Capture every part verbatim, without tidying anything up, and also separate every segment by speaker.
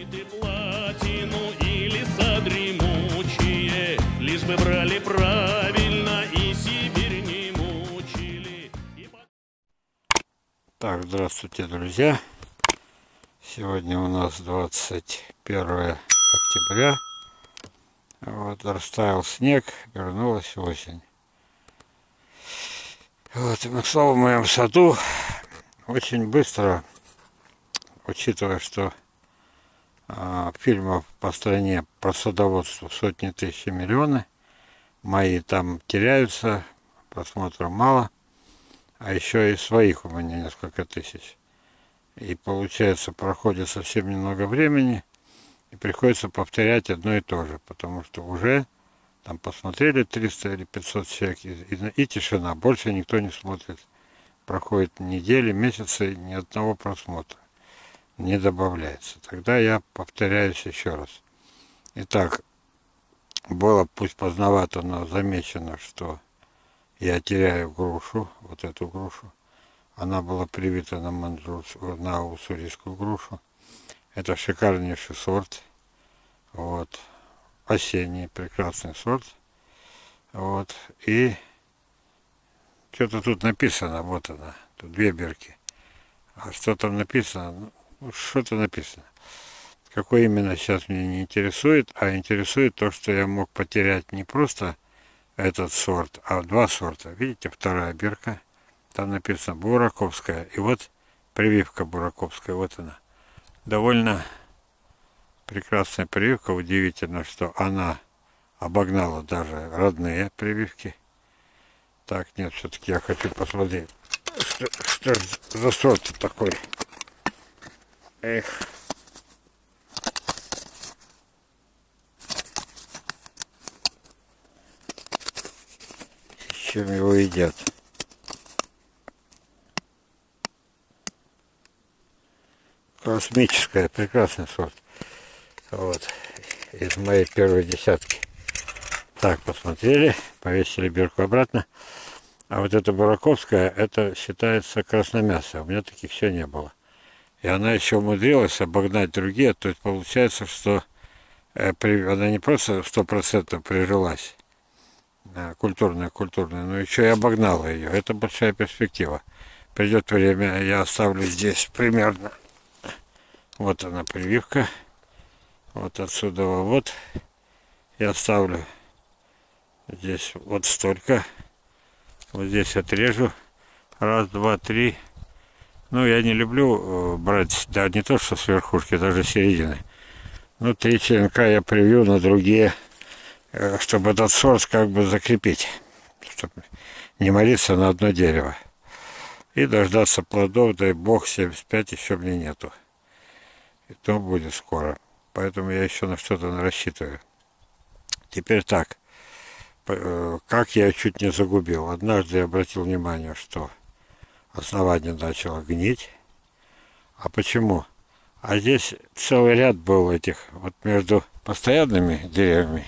Speaker 1: Бандиты платину или садремучие, лишь бы брали правильно и Сибирь не мучили. И...
Speaker 2: Так, здравствуйте, друзья. Сегодня у нас двадцать первое октября. Вот, растаял снег, вернулась осень. Вот, и мы снова в моем саду. Очень быстро, учитывая, что а, фильмов по стране про садоводство сотни тысяч и миллионы, мои там теряются, просмотров мало, а еще и своих у меня несколько тысяч. И получается, проходит совсем немного времени, и приходится повторять одно и то же, потому что уже там посмотрели триста или пятьсот человек, и, и, и тишина, больше никто не смотрит. Проходят недели, месяцы, ни одного просмотра не добавляется. Тогда я повторяюсь еще раз. Итак, было пусть поздновато, но замечено, что я теряю грушу, вот эту грушу. Она была привита на, манджур, на уссурийскую грушу. Это шикарнейший сорт. Вот. Осенний, прекрасный сорт. Вот. И что-то тут написано, вот она, тут две бирки. А что там написано? Ну, что-то написано. Какой именно, сейчас меня не интересует, а интересует то, что я мог потерять не просто этот сорт, а два сорта. Видите, вторая бирка. Там написано Бураковская. И вот прививка Бураковская, вот она. Довольно прекрасная прививка. Удивительно, что она обогнала даже родные прививки. Так, нет, все-таки я хочу посмотреть, что, что за сорт такой. Эх. С чем его едят? Космическая, прекрасный сорт. Вот. Из моей первой десятки. Так, посмотрели, повесили бирку обратно. А вот эта Бураковская, это считается красномясая. У меня таких еще не было. И она еще умудрилась обогнать другие. То есть получается, что э, при, она не просто сто процентов прижилась, э, культурная, культурная, но еще и обогнала ее. Это большая перспектива. Придет время, я оставлю здесь примерно. Вот она прививка. Вот отсюда вот. Я оставлю здесь вот столько. Вот здесь отрежу. Раз, два, три. Ну, я не люблю брать, да, не то, что с верхушки, даже с середины. Ну, три черенка я привью на другие, чтобы этот сорт как бы закрепить. Чтобы не молиться на одно дерево. И дождаться плодов, дай бог, семьдесят пять еще мне нету. И то будет скоро. Поэтому я еще на что-то рассчитываю. Теперь так. Как я чуть не загубил. Однажды я обратил внимание, что основание начало гнить. А почему? А здесь целый ряд был этих, вот между постоянными деревьями,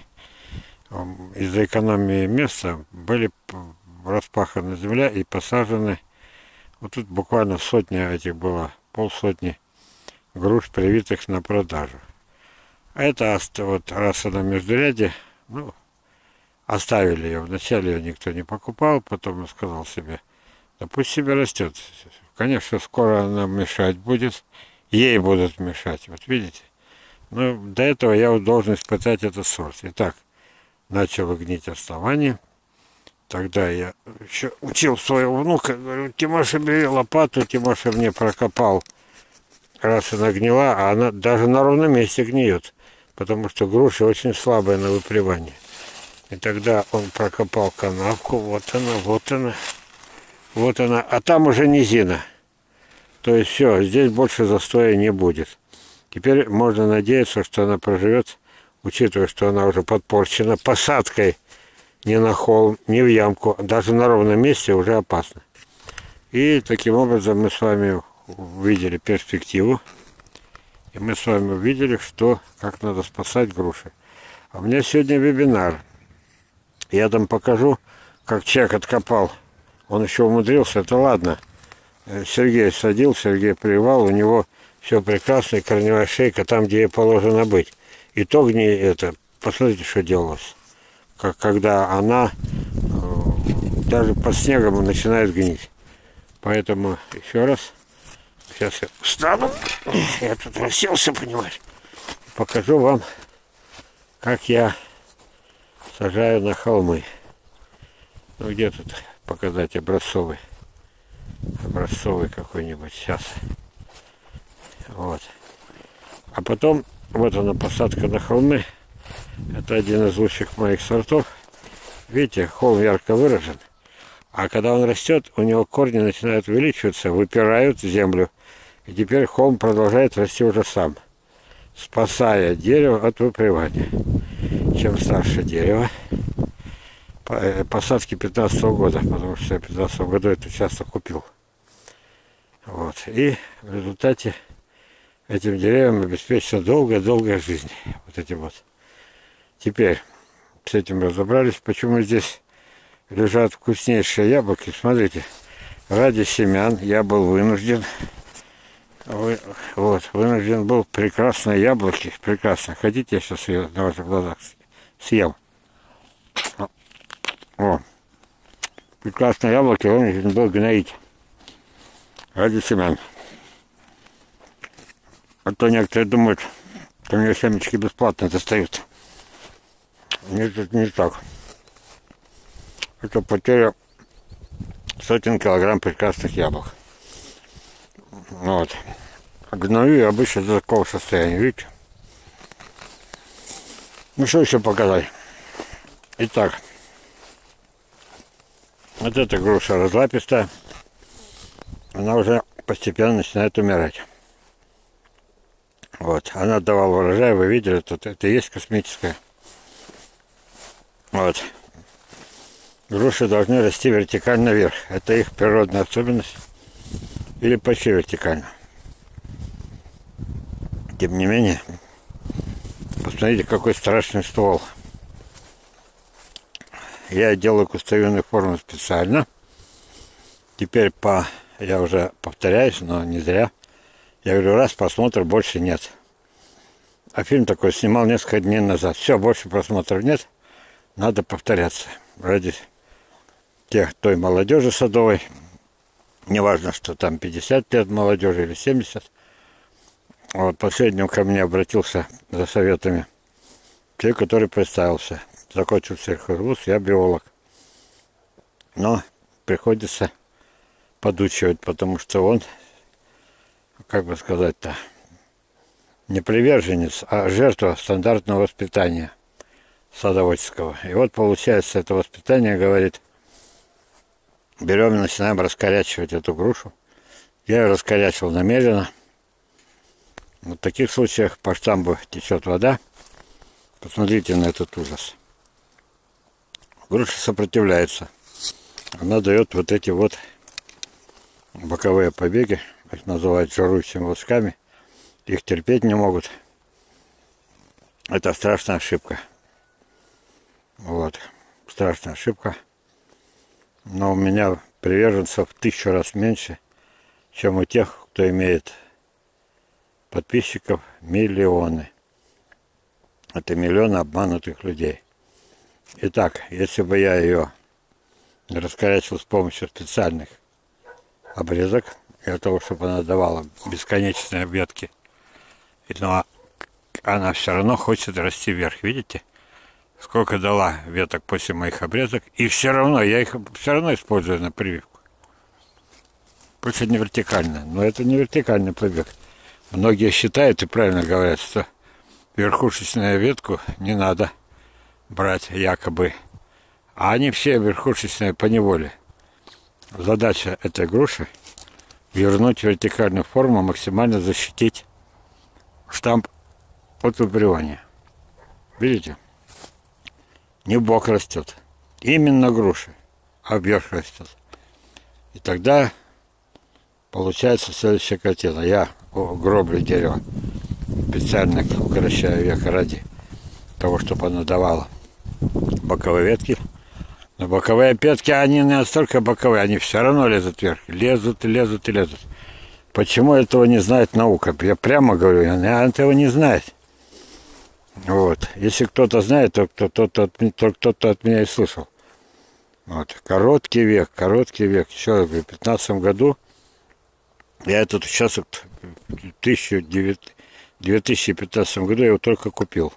Speaker 2: из-за экономии места, были распахана земля и посажены, вот тут буквально сотня этих было, полсотни груш, привитых на продажу. А это вот раз она междурядье, ну, оставили ее. Вначале ее никто не покупал, потом я сказал себе, да пусть себе растет. Конечно, скоро она мешать будет, ей будут мешать, вот видите. Но до этого я вот должен испытать этот сорт. Итак, начало гнить основание. Тогда я еще учил своего внука, говорю, Тимоша, бери лопату, Тимоша мне прокопал. Раз она гнила, а она даже на ровном месте гниет, потому что груша очень слабая на выпривание. И тогда он прокопал канавку, вот она, вот она, вот она, а там уже низина. То есть все, здесь больше застоя не будет. Теперь можно надеяться, что она проживет, учитывая, что она уже подпорчена посадкой не на холм, не в ямку, даже на ровном месте уже опасно. И таким образом мы с вами увидели перспективу, и мы с вами увидели, что, как надо спасать груши. А у меня сегодня вебинар. Я там покажу, как человек откопал. Он еще умудрился, это ладно. Сергей садил, Сергей привал, у него все прекрасно, и корневая шейка там, где ей положено быть. И то гни это, посмотрите, что делалось. Как, когда она э, даже под снегом начинает гнить. Поэтому еще раз, сейчас я встану, я тут расселся, понимаешь, покажу вам, как я сажаю на холмы. Ну где тут показать образцовый? Образцовый какой-нибудь сейчас. Вот. А потом, вот она посадка на холмы. Это один из лучших моих сортов. Видите, холм ярко выражен. А когда он растет, у него корни начинают увеличиваться, выпирают в землю. И теперь холм продолжает расти уже сам, спасая дерево от выпривания. Чем старше дерево, посадки пятнадцатого года, потому что я в пятнадцатом году это часто купил. Вот. И в результате этим деревьям обеспечена долгая-долгая жизнь. Вот эти вот. Теперь с этим разобрались. Почему здесь лежат вкуснейшие яблоки? Смотрите, ради семян я был вынужден, вот, вынужден был прекрасные яблоки, прекрасно. Хотите, я сейчас ее на ваших глазах съем? О, прекрасные яблоки вынужден был гноить ради семян. А то некоторые думают, что мне семечки бесплатно достают. Нет, это не так. Это потеря сотен килограмм прекрасных яблок. Вот. Гною обычно до такого состояния, видите? Ну что еще показать? Итак, вот эта груша разлапистая, она уже постепенно начинает умирать. Вот, она давала урожай, вы видели, тут это и есть космическая. Вот. Груши должны расти вертикально вверх. Это их природная особенность. Или почти вертикально. Тем не менее, посмотрите, какой страшный ствол. Я делаю кустовидную форму специально. Теперь по... Я уже повторяюсь, но не зря. Я говорю, раз просмотр больше нет. А фильм такой снимал несколько дней назад. Все, больше просмотров нет. Надо повторяться. Ради тех, той молодежи садовой. Неважно, что там пятьдесят лет молодежи или семьдесят. Вот последним ко мне обратился за советами человек, который представился. Закончил сельхозвуз, я биолог. Но приходится подучивать, потому что он, как бы сказать-то, не приверженец, а жертва стандартного воспитания садоводческого. И вот получается, это воспитание говорит, берем и начинаем раскорячивать эту грушу. Я ее раскорячивал намеренно. В таких случаях по штамбу течет вода. Посмотрите на этот ужас. Груша сопротивляется. Она дает вот эти вот боковые побеги, их называют жирующими волчками. Их терпеть не могут. Это страшная ошибка. Вот. Страшная ошибка. Но у меня приверженцев в тысячу раз меньше, чем у тех, кто имеет подписчиков миллионы. Это миллионы обманутых людей. Итак, если бы я ее раскорячил с помощью специальных обрезок, для того, чтобы она давала бесконечные ветки, но она все равно хочет расти вверх, видите? Сколько дала веток после моих обрезок, и все равно, я их все равно использую на прививку. Пусть это не вертикально, но это не вертикальный побег. Многие считают и правильно говорят, что верхушечную ветку не надо брать якобы. А они все верхушечные поневоле. Задача этой груши вернуть вертикальную форму, максимально защитить штамп от выпривания. Видите? Не бок растет. Именно груши, а вверх растет. И тогда получается следующая картина. Я гроблю дерево, специально укорочаю века ради того, чтобы оно давало боковые ветки. Но боковые ветки, они не настолько боковые, они все равно лезут вверх. Лезут, лезут и лезут. Почему этого не знает наука? Я прямо говорю, она этого не знает. Вот. Если кто-то знает, то кто-то кто кто-то от меня и слышал. Вот. Короткий век, короткий век. Еще раз говорю, в пятнадцатом году я этот участок в две тысячи пятнадцатом году я его только купил.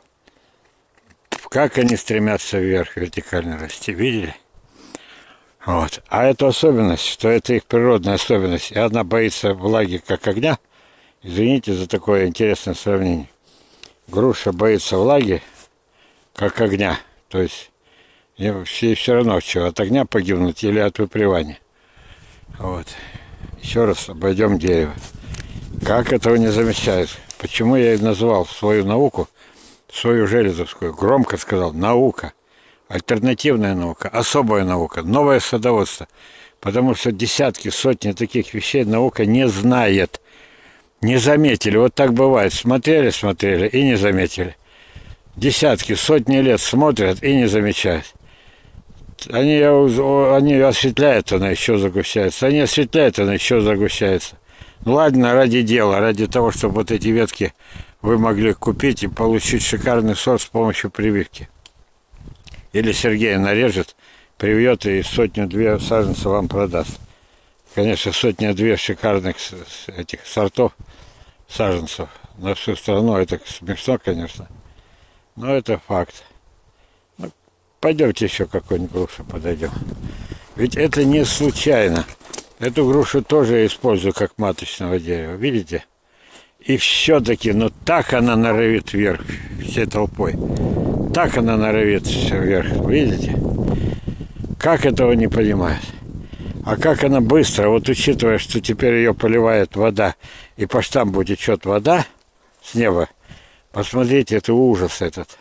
Speaker 2: Как они стремятся вверх вертикально расти, видели? Вот. А это особенность, что это их природная особенность. И она боится влаги как огня. Извините за такое интересное сравнение. Груша боится влаги как огня. То есть ей все равно, что от огня погибнуть или от выпривания. Вот. Еще раз обойдем дерево. Как этого не замечают? Почему я и назвал свою науку, свою железовскую, громко сказал, наука. Альтернативная наука, особая наука, новое садоводство. Потому что десятки, сотни таких вещей наука не знает. Не заметили. Вот так бывает. Смотрели, смотрели и не заметили. Десятки, сотни лет смотрят и не замечают. Они, они осветляют, она еще загущается. Они осветляют, она еще загущается. Ну ладно, ради дела, ради того, чтобы вот эти ветки вы могли купить и получить шикарный сорт с помощью прививки. Или Сергей нарежет, привьет и сотню-две саженцев вам продаст. Конечно, сотня-две шикарных этих сортов саженцев на всю страну. Это смешно, конечно, но это факт. Ну, пойдемте еще какую-нибудь грушу подойдем. Ведь это не случайно. Эту грушу тоже я использую как маточного дерева, видите? И все-таки, ну так она норовит вверх всей толпой. Так она норовит вверх, видите? Как этого не понимают? А как она быстро, вот учитывая, что теперь ее поливает вода, и по штамбу течет вода с неба, посмотрите, это ужас этот.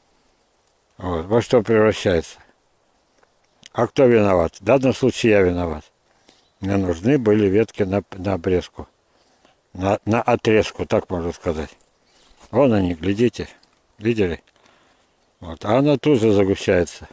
Speaker 2: Вот, во что превращается. А кто виноват? В данном случае я виноват. Мне нужны были ветки на, на обрезку. На, на отрезку, так можно сказать. Вон они, глядите. Видели? Вот. А она тут же загущается.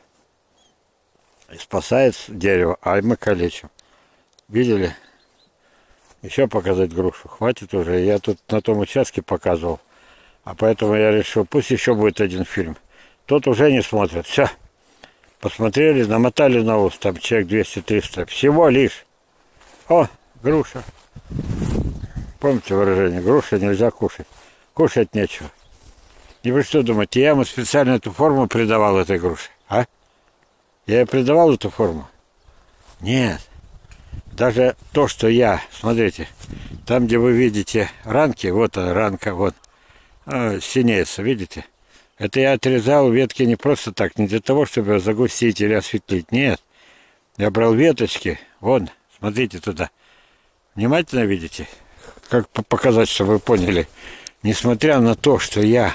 Speaker 2: И спасает дерево, а мы калечим. Видели? Еще показать грушу. Хватит уже. Я тут на том участке показывал. А поэтому я решил, пусть еще будет один фильм. Тот уже не смотрят. Все. Посмотрели, намотали на ус. Там человек двести-триста. Всего лишь. О, груша. Помните выражение? Груша нельзя кушать. Кушать нечего. И вы что думаете, я ему специально эту форму придавал этой груше? А? Я ей придавал эту форму? Нет. Даже то, что я, смотрите, там, где вы видите ранки, вот она, ранка, вот, а, синеется, видите? Это я отрезал ветки не просто так, не для того, чтобы загустить или осветлить. Нет. Я брал веточки, вон, смотрите туда. Внимательно видите? Как показать, чтобы вы поняли. Несмотря на то, что я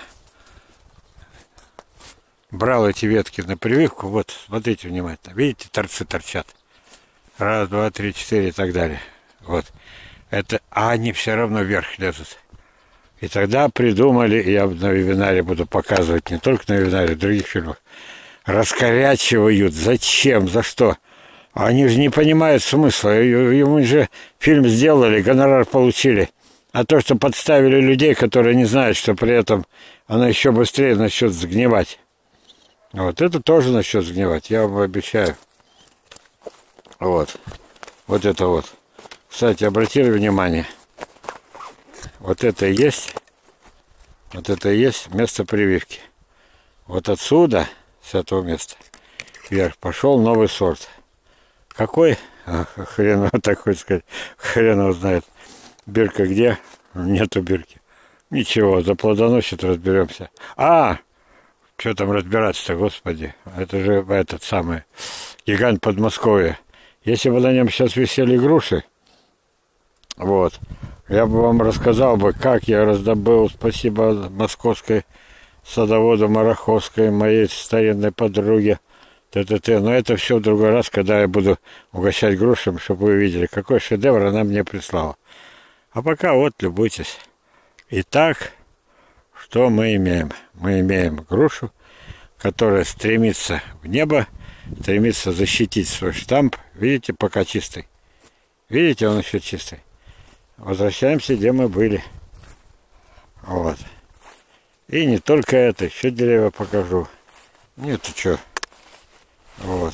Speaker 2: брал эти ветки на прививку, вот, смотрите внимательно. Видите, торцы торчат. Раз, два, три, четыре и так далее. Вот. Это, а они все равно вверх лезут. И тогда придумали, я на вебинаре буду показывать, не только на вебинаре, в других фильмах, раскорячивают. Зачем? За что? Они же не понимают смысла. Ему же фильм сделали, гонорар получили. А то, что подставили людей, которые не знают, что при этом она еще быстрее начнет сгнивать. Вот это тоже начнет сгнивать, я вам обещаю. Вот. Вот это вот. Кстати, обратили внимание. Вот это и есть. Вот это и есть место прививки. Вот отсюда, с этого места, вверх пошел новый сорт. Какой? Ах, хрен его такой сказать. Хрен его знает. Бирка где? Нету бирки. Ничего, заплодоносит, разберемся. А! Что там разбираться-то, господи? Это же этот самый гигант Подмосковья. Если бы на нем сейчас висели груши, вот, я бы вам рассказал бы, как я раздобыл, спасибо московской садоводу Мараховской, моей старинной подруге, т.т.т. Но это все в другой раз, когда я буду угощать грушами, чтобы вы видели, какой шедевр она мне прислала. А пока вот, любуйтесь. Итак, что мы имеем? Мы имеем грушу, которая стремится в небо, стремится защитить свой штамп. Видите, пока чистый. Видите, он еще чистый. Возвращаемся, где мы были. Вот. И не только это, еще деревья покажу. Нет, ты что? Вот.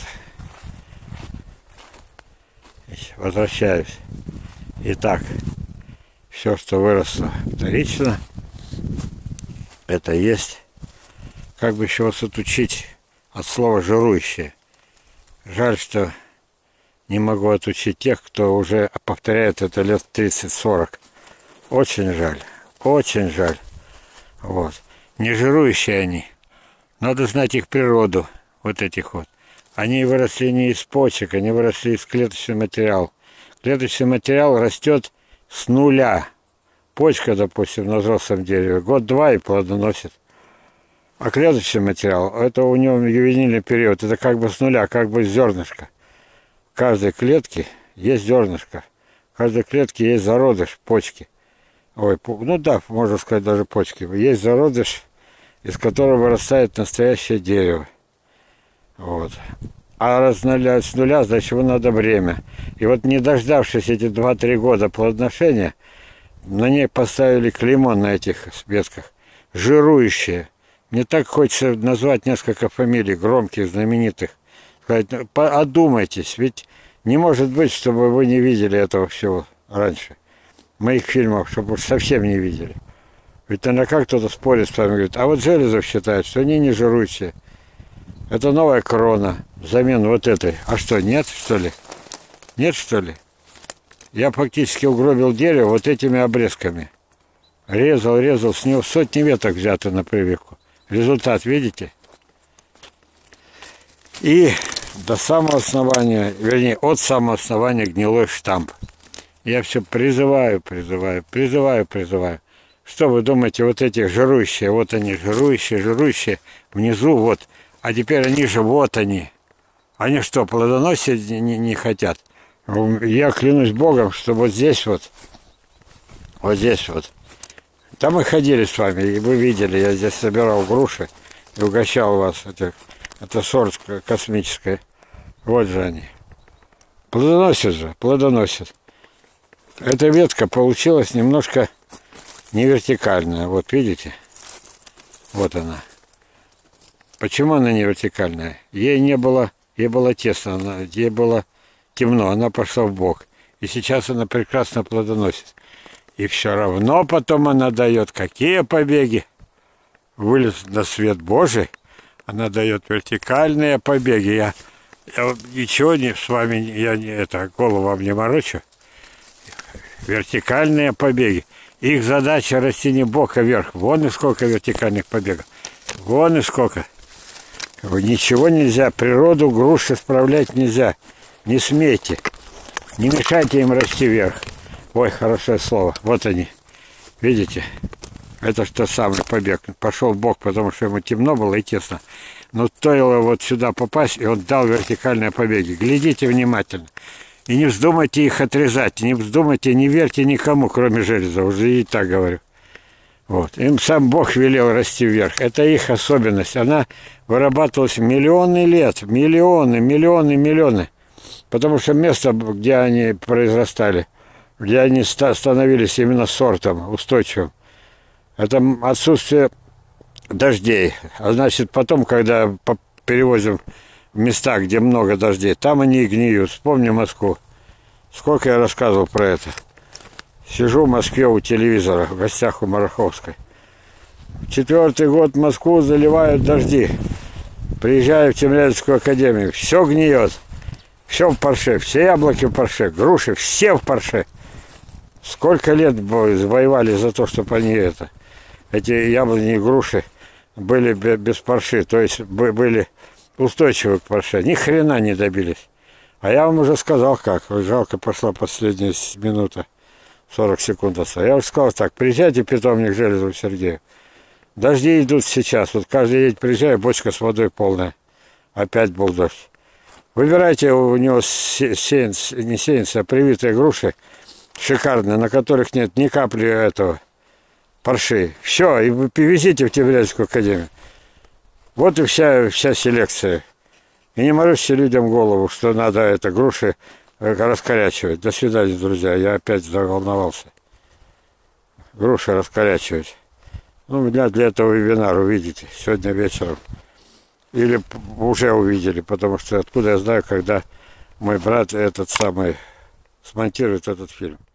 Speaker 2: Возвращаюсь. Итак, все, что выросло вторично, это есть. Как бы еще вас отучить от слова жирующее. Жаль, что не могу отучить тех, кто уже повторяет это лет тридцать-сорок. Очень жаль. Очень жаль. Вот. Не жирующие они. Надо знать их природу. Вот этих вот. Они выросли не из почек, они выросли из клеточного материала. Клеточный материал растет с нуля. Почка, допустим, на взрослом дереве год-два и плодоносит. А клеточный материал, это у него ювенильный период, это как бы с нуля, как бы зернышко. В каждой клетке есть зернышко. В каждой клетке есть зародыш почки. Ой, ну да, можно сказать даже почки. Есть зародыш, из которого вырастает настоящее дерево. Вот. А раз с нуля, с нуля, значит, ему надо время. И вот не дождавшись эти два-три года плодоношения, на ней поставили клеймо на этих ветках. Жирующие. Мне так хочется назвать несколько фамилий, громких, знаменитых. Сказать, одумайтесь, ведь не может быть, чтобы вы не видели этого всего раньше. Моих фильмов, чтобы уж совсем не видели. Ведь тогда как кто-то спорит с вами, говорит, а вот Железов считает, что они не жирующие. Это новая крона, взамен вот этой. А что, нет, что ли? Нет, что ли? Я фактически угробил дерево вот этими обрезками. Резал, резал, с него сотни веток взяты на прививку. Результат видите? И до самого основания, вернее, от самого основания гнилой штамп. Я все призываю, призываю, призываю, призываю. Что вы думаете, вот эти жирующие, вот они, жирующие, жирующие, внизу вот. А теперь они же, вот они. Они что, плодоносить не, не, не хотят? Я клянусь Богом, что вот здесь вот, вот здесь вот. Там мы ходили с вами, и вы видели, я здесь собирал груши и угощал вас. Это, это сорт космическая. Вот же они. Плодоносят же, плодоносят. Эта ветка получилась немножко не вертикальная. Вот видите? Вот она. Почему она не вертикальная? Ей не было, ей было тесно, она, ей было темно, она пошла в бок. И сейчас она прекрасно плодоносит. И все равно потом она дает какие побеги? Вылез на свет Божий, она дает вертикальные побеги. Я, я ничего не, с вами, я не, это, голову вам не морочу. Вертикальные побеги. Их задача расти не бока вверх. Вон и сколько вертикальных побегов. Вон и сколько. Ничего нельзя. Природу груши справлять нельзя. Не смейте. Не мешайте им расти вверх. Ой, хорошее слово. Вот они. Видите? Это что самый побег. Пошел в бок, потому что ему темно было и тесно. Но стоило вот сюда попасть, и он дал вертикальные побеги. Глядите внимательно. И не вздумайте их отрезать. Не вздумайте, не верьте никому, кроме Железа. Уже и так говорю. Вот. Им сам Бог велел расти вверх. Это их особенность. Она вырабатывалась миллионы лет. Миллионы, миллионы, миллионы. Потому что место, где они произрастали, где они становились именно сортом устойчивым, это отсутствие дождей. А значит, потом, когда перевозим в места, где много дождей, там они и гниют. Вспомни Москву. Сколько я рассказывал про это. Сижу в Москве у телевизора, в гостях у Мараховской. Четвертый год Москву заливают дожди. Приезжаю в Тимирязевскую академию. Все гниет. Все в парше. Все яблоки в парше. Груши все в парше. Сколько лет воевали за то, чтобы они это... Эти яблони и груши были без парши. То есть были устойчивы к парше. Ни хрена не добились. А я вам уже сказал как. Жалко, пошла последняя минута. сорок секунд осталось. Я уже сказал так. Приезжайте в питомник Железову Сергею. Дожди идут сейчас. Вот каждый день приезжаю, бочка с водой полная. Опять был дождь. Выбирайте у него сеянц, не сеянцы, а привитые груши. Шикарные, на которых нет ни капли этого парши. Все, и вы привезите в Тимирязевскую академию. Вот и вся, вся селекция. И не морочьте людям голову, что надо это груши раскорячивать. До свидания, друзья. Я опять заволновался. груши раскорячивать. Ну, меня для этого вебинар увидите сегодня вечером. Или уже увидели, потому что откуда я знаю, когда мой брат этот самый смонтирует этот фильм.